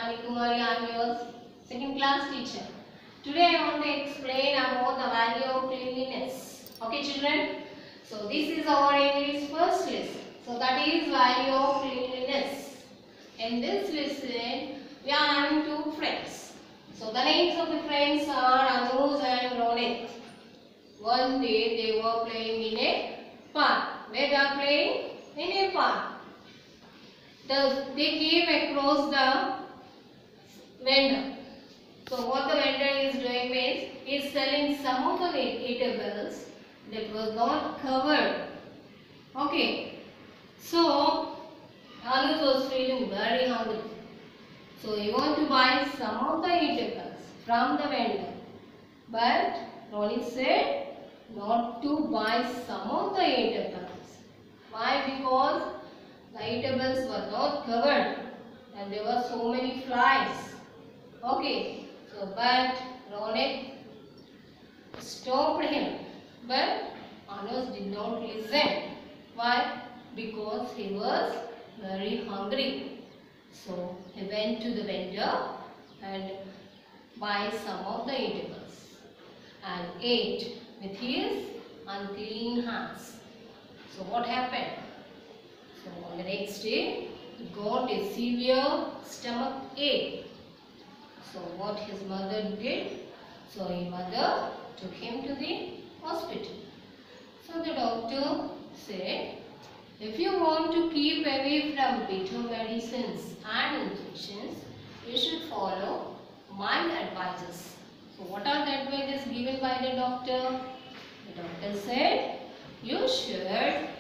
Ani Kumari. I am your second class teacher. Today I want to explain about the value of cleanliness. Okay children? So this is our English first lesson. So that is value of cleanliness. In this lesson we are having two friends. So the names of the friends are Anuj and Ronik. One day they were playing in a park. Where they are playing? In a park. They came across the vendor. So what the vendor is doing means he is selling some of the eatables that was not covered. Okay. So Anuj was feeling very hungry. So he want to buy some of the eatables from the vendor. But Ronik said not to buy some of the eatables. Why? Because the eatables were not covered and there were so many flies. Okay, so but Ronik stopped him, but Anuj did not listen. Why? Because he was very hungry. So he went to the vendor and buy some of the eatables and ate with his unclean hands. So what happened? So on the next day, he got a severe stomach ache. So what his mother did? So his mother took him to the hospital. So the doctor said, if you want to keep away from bitter medicines and injections, you should follow my advices. So what are the advices given by the doctor? The doctor said, you should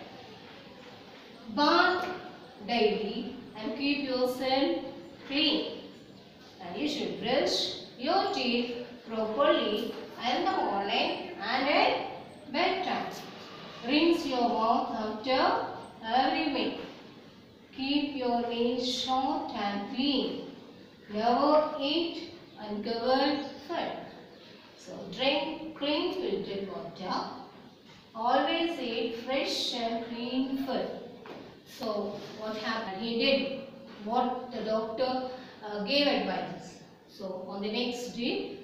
bath daily and keep yourself clean. And you should brush your teeth properly in the morning and at bedtime. Rinse your mouth after every meal. Keep your nails short and clean. Never eat uncovered food. So drink clean filtered water. Always eat fresh and clean food. So what happened? He did what the doctor gave advice. So on the next day,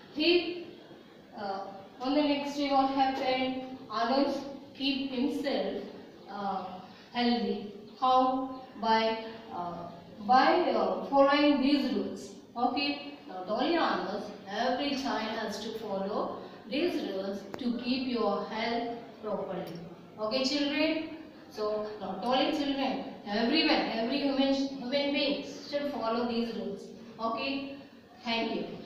what happened? Anuj keep himself healthy. How? By following these rules. Okay. Not only Anuj, every child has to follow these rules to keep your health properly. Okay, children. So not only children, everyone, every human being should follow these rules. Okay. Thank you.